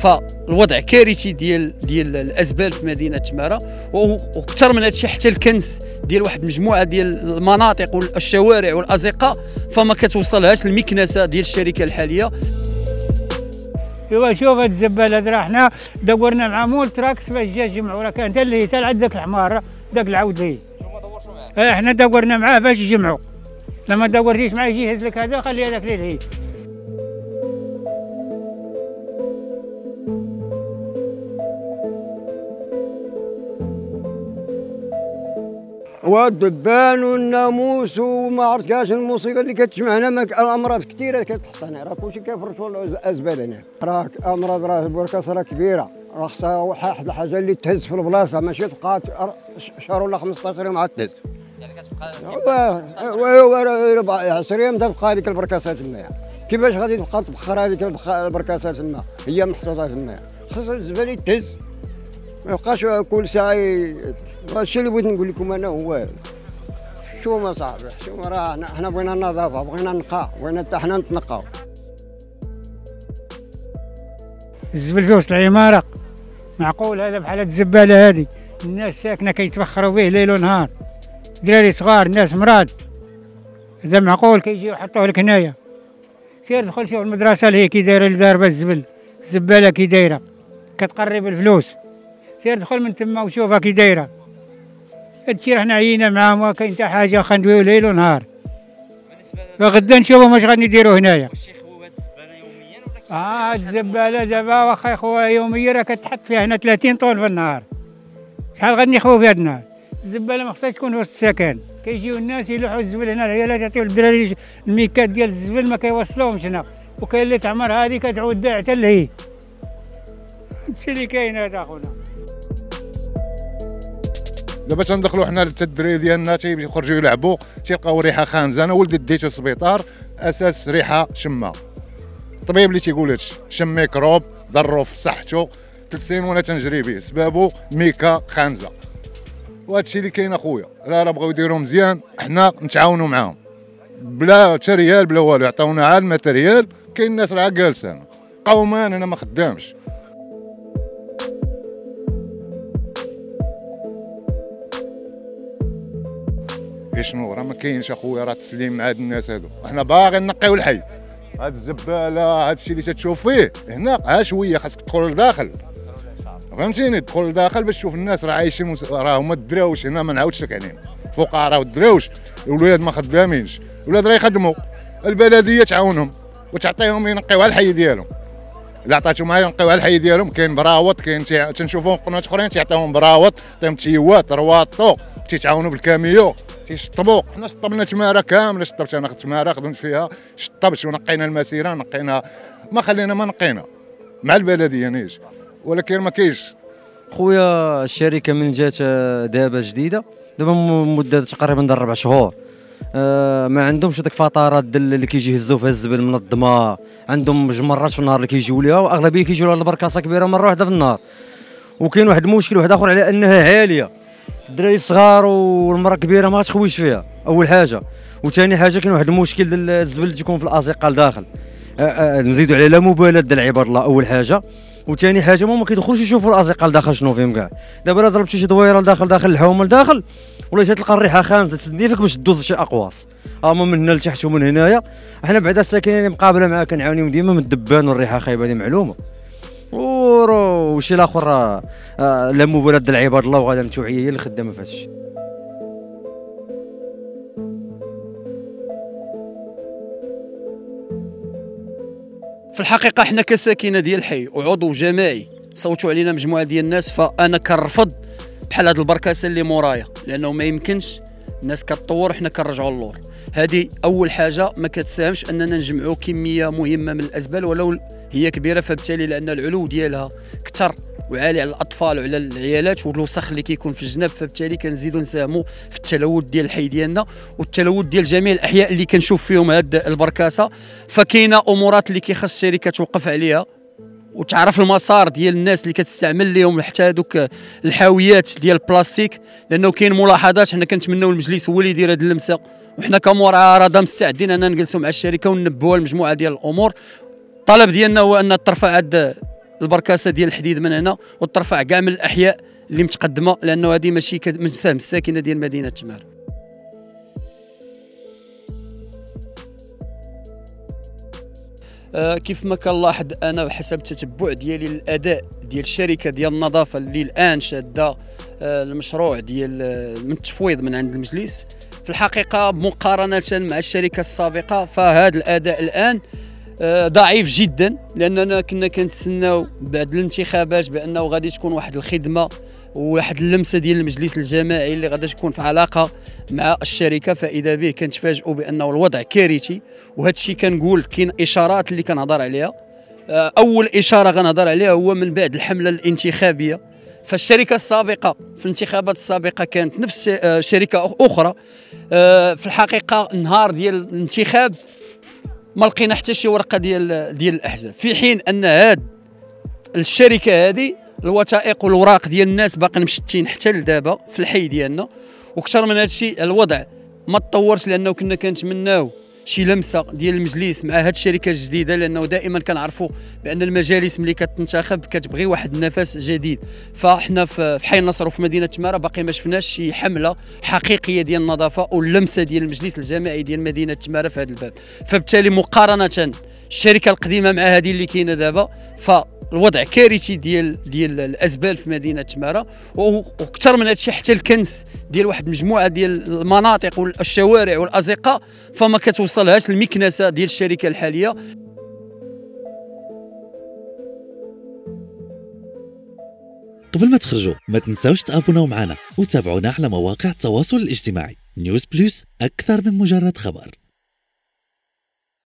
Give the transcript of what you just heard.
فالوضع كارثي ديال الازبال في مدينه تماره، واكثر من هادشي حتى الكنس ديال واحد المجموعه ديال المناطق والشوارع والازقه فما كتوصلهاش المكنسه ديال الشركه الحاليه. ايوا شوف هاد الزبال هاد راه حنا دورنا مع مول تراكس باش جا جمعوا، راه كان حتى اللي حتى داك الحمار داك العود ليه. نتوما دورتوا معاه؟ حنا دورنا معاه باش يجمعوا، لما دورتيش معاه يجي يهز لك هذا خلي هذاك ليه. والدبان والناموس وما عرفت كاش الموسيقى اللي كتجمعنا الامراض كثيره كتحط هنا، راه كلشي كيفرشوا الازبال هنا، راه امراض، راه البركاسه راه كبيره، راه خصها واحد الحاجه اللي تهز في البلاصه، ماشي تبقى شهر ولا 15 يوم عاد تهز. يعني كتبقى 10 ايام تبقى هذيك البركاسات تما. كيفاش غادي تبقى تبخر هذيك البركاسات تما؟ هي محطوطه تما، خص الزبال تهز، ما يبقاش كل ساعه. هادشي اللي بغيت نقول لكم انا هو شوما صاحبي، شوما راه حنا بغينا النظافه، بغينا نقاو، بغينا حتى حنا نتنقاو. الزبل في وسط العماره، معقول هذا بحال هاد الزباله هادي الناس ساكنه كيتفخروا به ليل ونهار، دراري صغار، ناس مراد، هذا معقول كيجيو يحطوه لك هنايا؟ سير دخل شوف المدرسه اللي هي كي دايره اللي داربه الزبل، الزباله كي دايره كتقرب الفلوس، سير دخل من تما وشوفها كي دايره. هادشي راه حنا عيينا معاهم، ما كاين حتى حاجه، خندويو ليل ونهار. غدا نشوفوا واش غادي نديروا هنايا. واش يخويو هاد الزباله يوميا ولا هاد الزباله دابا واخا يخوها يوميا راه كتحط فيها هنا 30 طن في النهار، شحال غادي نخويو فيها النهار؟ الزباله ما خصهاش تكون وسط السكن، كيجيو الناس يلوحوا الزبل هنا، العيالات يعطيو الدراري الميكات ديال الزبل ما كيوصلوهمش هنا، وكاين اللي تعمر هذه كتعود داع حتى لهي. هادشي اللي كاين هذا اخونا. دابا تندخلوا حنا للتدري ديالنا تيخرجوا يلعبوا تيلقاو ريحه خانزه. انا ولدي ديتو للسبيطار اساس ريحه شمه، الطبيب اللي تيقول هادشي شم ميكروب ضرو في صحته 3 سنين وانا تنجري به، سبابو ميكا خانزه. وهادشي اللي كاين اخويا. لا بغاو يديروا مزيان حنا نتعاونوا معاهم بلا حتى ريال بلا والو، يعطيونا عاد الماتيريال. كاين الناس راه جالسه، انا قومان انا ما خدامش. شنو راه ما كاينش اخويا، راه تسليم مع هاد الناس هادو، حنا باغيين نقيو الحي. هاد الزباله هادشي اللي تتشوف فيه هنا ها شويه، خاصك تدخل لداخل، فهمتيني، تدخل لداخل باش تشوف الناس راه عايشين، راه هما الدراوش هنا ما نعاودش لك عليهم، الفقراء والدراوش، الولاد ما خدامينش، الولاد راه يخدموا، البلديه تعاونهم وتعطيهم ينقيو على الحي ديالهم. الا عطاتهم هاي ينقيو على الحي ديالهم، كاين براوط، كاين تنشوفوهم في قنوات اخرين تيعطيوهم براوط، تعطيهم تيوات رواطو، تيتعاونوا بالكاميو تيشطبوا. حنا شطبنا تماره كامله، شطبت انا تماره خدمت فيها، شطبت ونقينا المسيره، نقينا ما خلينا ما نقينا مع البلديه نيش، ولكن ما كاينش. خويا الشركه من جات دابا جديده، دابا مده تقريبا 4 شهور، ما عندهمش ديك فترات اللي كيجي يهزوا فيها الزبل منظمه، عندهم جوج مرات في النهار اللي كيجيو ليها، واغلبيه كيجيو لها البركاسه كبيره مره واحده في النهار. وكاين واحد المشكل واحد اخر على انها عاليه، الدراري الصغار والمراه كبيره ما تخويش فيها اول حاجه، وثاني حاجه كاين واحد المشكل ديال الزبل اللي تيكون في الازقه لداخل، نزيدوا على لا مبالاه ديال عباد الله اول حاجه، وثاني حاجه ما كيدخلوش يشوفوا الازقه لداخل شنو فيهم كاع. دابا الا ضربتي شي دويره لداخل الحومه لداخل ولا تلقى الريحه خانزه تديفك باش دوز شي اقواس، اما من هنا لتحت ومن هنايا. حنا بعدا الساكنين اللي مقابله معاه كنعاونيو ديما من الدبان والريحه خايبه، هذه معلومه. وشي الاخر لا مبالاه ديال عباد الله وغادا التوعيه هي اللي خدامه في هذا الشيء. في الحقيقه حنا كساكنه ديال الحي وعضو جماعي صوتوا علينا مجموعه ديال الناس، فانا كنرفض بحال هاد البركاسه اللي مورايا، لانه ما يمكنش الناس كتطور وحنا كنرجعوا اللور. هذه اول حاجه ما كتساهمش اننا نجمعوا كميه مهمه من الازبال ولو هي كبيره، فبالتالي لان العلو ديالها كثر وعالي على الاطفال وعلى العيالات والوسخ اللي كيكون في الجناب، فبالتالي كنزيدوا نساهموا في التلوث ديال الحي ديالنا والتلوث ديال جميع الاحياء اللي كنشوف فيهم هاد البركاسه. فكاينه امورات اللي كيخص الشركه توقف عليها وتعرف المسار ديال الناس اللي كتستعمل لهم حتى هذوك الحاويات ديال البلاستيك، لانه كاين ملاحظات حنا كنتمناو المجلس هو اللي يدير هذه اللمسه، وحنا كمعارضه مستعدين اننا نجلسوا مع الشركه وننبهوا لمجموعه ديال الامور. الطلب ديالنا هو ان ترفع هذه البركاسه ديال الحديد من هنا وترفع كاع من الاحياء اللي متقدمه، لانه هذه ماشي من سهم الساكنه ديال مدينه تمارا. كيف ما كنلاحظ انا بحسب التتبع ديالي للاداء ديال الشركه ديال النظافه اللي الان شاده المشروع ديال من التفويض من عند المجلس، في الحقيقه مقارنه مع الشركه السابقه فهذا الاداء الان ضعيف جدا، لاننا كنا كنتسناو بعد الانتخابات بانه غادي تكون واحد الخدمه وواحد اللمسه ديال المجلس الجماعي اللي غادي تكون في علاقه مع الشركه، فاذا به كنتفاجئوا بانه الوضع كارثي. وهذا الشيء كنقول كاين اشارات اللي كنهضر عليها. اول اشاره غنهضر عليها هو من بعد الحمله الانتخابيه، فالشركه السابقه في الانتخابات السابقه كانت نفس شركه اخرى. في الحقيقه النهار ديال الانتخاب ما لقينا حتى شي ورقه ديال الاحزاب، في حين ان هاد الشركه هذه الوثائق والوراق ديال الناس باقي مشتين حتى لدابا في الحي ديالنا. وكثر من هذا الشيء الوضع ما تطورش، لانه كنا كنتمناو شي لمسه ديال المجلس مع هذه الشركه الجديده، لانه دائما كنعرفوا بان المجالس ملي كتنتخب كتبغي واحد النفس جديد. فاحنا في حي النصر وفي مدينه تمارا باقي ما شفناش شي حمله حقيقيه ديال النظافه واللمسه ديال المجلس الجماعي ديال مدينه تمارا في هذا الباب. فبالتالي مقارنه الشركه القديمه مع هذه اللي كاينه دابا الوضع كارثي ديال الازبال في مدينه تمارا. واكثر من هذا الشيء حتى الكنس ديال واحد المجموعه ديال المناطق والشوارع والازقه فما كتوصلهاش المكنسه ديال الشركه الحاليه. قبل ما تخرجوا ما تنساوش تابوناو معنا وتابعونا على مواقع التواصل الاجتماعي. نيوز بلس، اكثر من مجرد خبر.